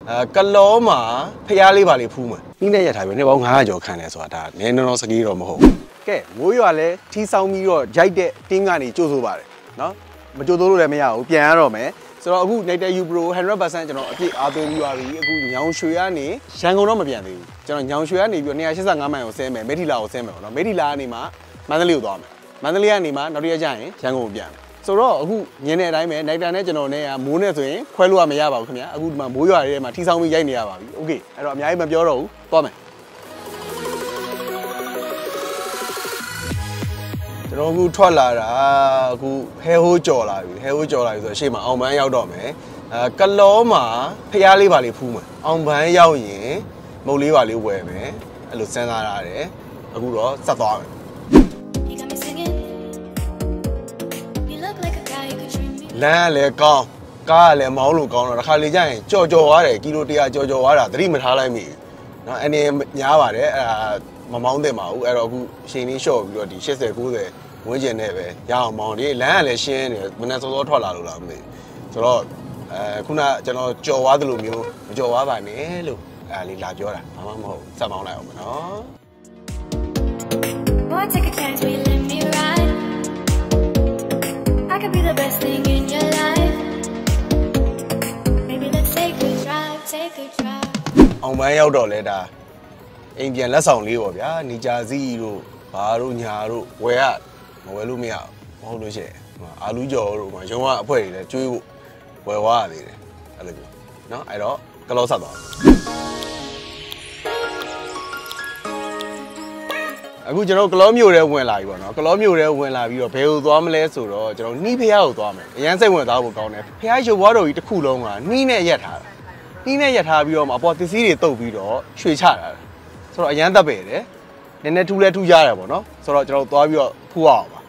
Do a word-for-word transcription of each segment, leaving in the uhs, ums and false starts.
ကလောမှာဖျားလေးပါလေးဖူးမှာနှီးနဲ့ရထားပြီးနှစ်ပေါင်း၅00ကျော်ခံတယ်ဆိုတာဒါနည်းနည်းတော့စကေးတော့မဟုတ်ဘူးကဲမိုးရွာလဲထီးဆောင်ပြီးတော့ရိုက်တဲ့တင်းကနေကြိုးဆိုပါတယ်နော်မကြိုးဆိုလို့လည်းမရဘူးပြန်ရတော့မယ်ဆိုတော့အခု Nighter U Pro one hundred percent ကျွန်တော်အပြည့်အားသွင်းပြီးပါပြီအခုညောင်ရွှေကနေရန်ကုန်တော့မပြန်သေးဘူးကျွန်တော်ညောင်ရွှေကနေပြီးတော့two eighty-fiveမိုင်ကိုဆင်းမယ်မိထီလာကိုဆင်းမယ်ပေါ့နော်မိထီလာကနေမှမန္တလေးကိုသွားမယ်မန္တလေးကနေမှနောက်တစ်ရက်ကျရင်ရန်ကုန်ကိုပြန်မယ်ဆိုတော့အခုညနေတိုင်းပဲ Nighter နဲ့ကျွန်တော်နဲ့မိုးနဲ့ဆိုရင်ခွဲလို့ရမရပါဘူးခင်ဗျာအခုဒီမှာမိုးရွာရဲမှာထီဆောင်ပြီးရိုက်နေရပါပြီโอเคအဲ့တော့အများကြီးမပြောတော့ဘူးသွားမယ်ကျွန်တော်အခုထွက်လာတာအခုဟဲဟိုးကြော်လာပြီဟဲဟိုးကြော်လာပြီဆိုတော့ရှေ့မှာအောင်ပန်းရောက်တော့မယ်အဲကလောမှာဖျားလေးပါလေးဖူးမယ်အောင်ပန်းရောက်ရင်မုတ်လေးပါလေးဝယ်မယ်အဲ့လိုစဉ်းစားရတယ်အခုတော့ဆက်သွားမယ်လမ်းကလည်းကောင်းကားကလည်းမောင်းလို့ကောင်းတော့တစ်ခါလေကျရင်ကြော်ကြော်သွားတယ်ကီလိုone hundredကြော်ကြော်သွားတာသတိမထားလိုက်မိเนาะအနေညားပါတယ်အဲ့ဒါမမောင်းသင့်ပါဘူးအဲ့တော့အခုရှင်လေးလျှော့ပြီးတော့ဒီeighty ninetyဝန်းကျင်နဲ့ပဲရအောင်မောင်းဒီလမ်းကလည်းရှင်းတယ်မနေ့စောစောထွက်လာလို့လားမသိဆိုတော့အဲခုနကျွန်တော်ကြော်သွားသလိုမျိုးမကြော်သွားပါနဲ့လို့အဲ့လေးလာပြောတာဘာမှမဟုတ်ဆက်မောင်းလိုက်အောင်မနော် Boy take a chance will let me ride I could be the best thing in your life Maybe let's take a drive take a drive အောင်ပန်းရောက်တော့လဲဒါအိမ်ပြန်လက်ဆောင်လေးပေါ့ဗျာနေကြစီတို့ဘာတို့ညာတို့ဝယ်ရမဝယ်လို့မရမဟုတ်လို့ရှိရင်အာလူကျော်တို့မှရုံကအဖွဲတွေလည်းကျွေးဖို့ဝယ်သွားရသေးတယ်အဲ့လိုမျိုးเนาะအဲ့တော့ကလောဆက်သွားအခုကျွန်တော်ကလောမြို့ထဲဝင်လာပြီပေါ့နော်ကလောမြို့ထဲဝင်လာပြီးတော့ဘယ်ကိုသွားမလဲဆိုတော့ကျွန်တော်နှီးဖျားကိုသွားမယ်အရန်စိတ်ဝင်စားဖို့ကောင်းတယ်ဖျားရုပ်ဘွားတော်ကြီးတစ်ခုလုံးကနှီးနဲ့ရက်ထားတာနှီးနဲ့ရက်ထားပြီးတော့အပေါ်သစ်စည်းတွေတုပ်ပြီးတော့ရွှေချတာဆိုတော့အရန်တက်ပဲတယ်နည်းနည်းထူးလဲထူးကြရတယ်ပေါ့နော်ဆိုတော့ကျွန်တော်သွားပြီးတော့ဖူးအောင်ပါ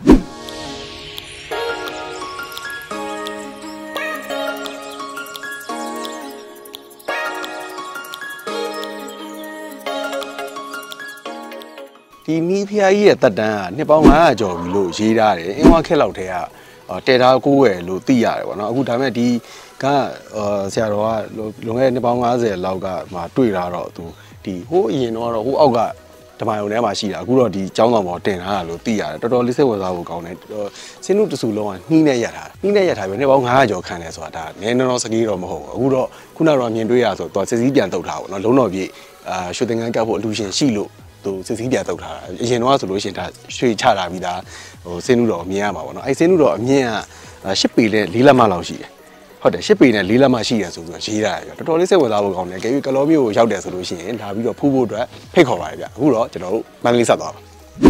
ဒီနီးဖျားကြီးရဲ့တက်တန်းကနှစ်ပေါင်း၅00ကျော်ပြီလို့ရေးထားတယ်အင်းဝါခက်လောက်ထဲကတဲထားကိုးရယ်လို့သိရတယ်ပေါ့နော်အခုဒါပေမဲ့ဒီကဆရာတော်ကလွန်ခဲ့တဲ့နှစ်ပေါင်း၅၀လောက်ကမှတွေ့လာတော့သူဒီဟိုးအရင်တော့ဟိုးအောက်ကဓမ္မယုံထဲမှာရှိတာအခုတော့ဒီကျောင်းဆောင်ပေါ်တင်ထားတာလို့သိရတယ်တော်တော်လေးစိတ်ဝင်စားဖို့ကောင်းတယ်စင်းနုတဆူလုံးကနှီးနဲ့ရထားနှီးနဲ့ရထားပြီးနှစ်ပေါင်း၅00ကျော်ခံတယ်ဆိုတာဒါနည်းနည်းတော့စကေးတော့မဟုတ်ဘူးအခုတော့ခုနကတော့မြင်တွေ့ရဆိုတော့စစ်စည်းပြန်တုတ်ထားပါတော့လုံးတော်ပြည့်အာရွှေသင်္ကန်းကပ်ဖို့အလူရှင်ရှိလို့သူစစ်စည်းပြန်တုတ်ထားတာအရင်တော့ဆိုလို့ရှိရင်ဒါရွှေချတာပြီးသားဟိုစင်းနုတော်မြင်ရမှာပေါ့နော်အဲစင်းနုတော်အမြင်က၈ပေနဲ့၄လက်မလောက်ရှိတယ်ဟုတ်တယ်၈ပေနဲ့၄လက်မရှိရဆိုပြီးတော့ရေးတာရတော်တော်လေးစိတ်ဝင်စားဖို့ကောင်းတယ်ကြည့်ကလောမျိုးကိုရောက်တယ်ဆိုလို့ရှိရင်ဒါပြီးတော့ဖူးဖို့အတွက်ဖိတ်ခေါ်ပါရဗျအခုတော့ကျွန်တော်တို့မန္တလေးဆက်သွားပါ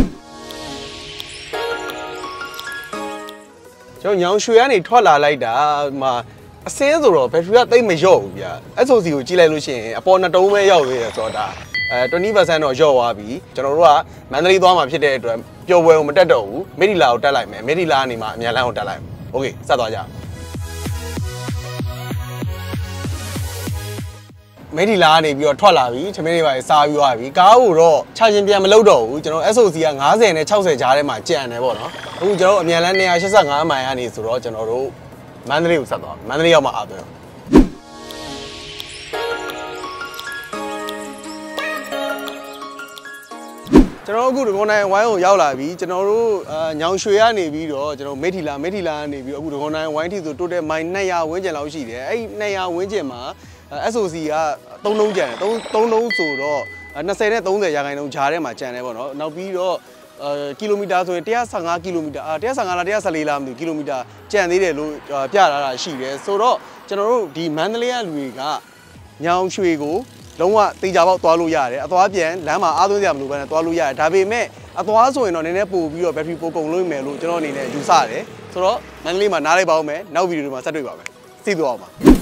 ကျွန်တော်ညောင်ရွှေကနေထွက်လာလိုက်တာမှာအစင်းဆိုတော့ဘက်ထရီကတိတ်မလျော့ဘူးဗျ S O C ကိုကြည့်လိုက်လို့ရှိရင်အပေါ်နှစ်တုံးပဲရောက်သေးတယ်ဆိုတော့ဒါအဲtwenty percent တော့လျော့သွားပြီကျွန်တော်တို့ကမန္တလေးသွားမှာဖြစ်တဲ့အတွက်ပျော်ပွဲကိုမတက်တော့ဘူးမိထီလာကိုတက်လိုက်မယ်မိထီလာကနေမှအမြန်လမ်းကိုတက်လိုက်မယ်โอเคဆက်သွားကြမိထီလာကနေပြီးတော့ထွက်လာပြီသမင်းတွေပါစားပြီးသွားပြီကားကိုတော့ချချင်းပြန်မလုပ်တော့ဘူးကျွန်တော် S O C ကninetyနဲ့sixtyကြားထဲမှာကြံတယ်ပေါ့နော်အခုကျွန်တော်အမြန်လမ်းone eighty-fiveမိုင်ကနေဆိုတော့ကျွန်တော်တို့မန္တလေးကိုဆက်သွားမန္တလေးရောက်မှအားသွင်းကျွန်တော်အခုဒဂုံတိုင်းဝိုင်းကိုရောက်လာပြီကျွန်တော်တို့ညောင်ရွှေကနေပြီးတော့ကျွန်တော်မိထီလာမိထီလာကနေပြီးအခုဒဂုံတိုင်းဝိုင်းထိဆိုတိုးတဲ့မိုင်two hundredဝန်းကျင်လောက်ရှိတယ်အဲ့two hundredဝန်းကျင်မှာ S O C ကthreeလုံးကျန်တယ်threeလုံးဆိုတော့twentyနဲ့thirtyရာခိုင်နှုန်းဂျားထဲမှာကျန်တယ်ပေါ့နော်နောက်ပြီးတော့ကီလိုမီတာဆိုရင်one hundred fifteenကီလိုမီတာone hundred fifteenလားone hundred fourteenလားမသိဘူးကီလိုမီတာကျန်သေးတယ်လို့ပြထားတာရှိတယ်ဆိုတော့ကျွန်တော်တို့ဒီမန္တလေးကလူတွေကညောင်ရွှေကိုလုံးဝတေချာပေါက်သွားလို့ရတယ်အသွားပြန်လမ်းမှာအားသွင်းစရာမလိုဘဲနဲ့သွားလို့ရတယ်ဒါပေမဲ့အသွားဆိုရင်တော့နည်းနည်းပို့ပြီးတော့ဘက်ထရီပိုကုန်လို့မယ်လို့ကျွန်တော်အနေနဲ့ယူဆတယ်ဆိုတော့မန္တလေးမှာနားလိုက်ပါဦးမယ်နောက်ဗီဒီယိုတွေမှာဆက်တွေ့ပါမယ်သိသွားအောင်ပါ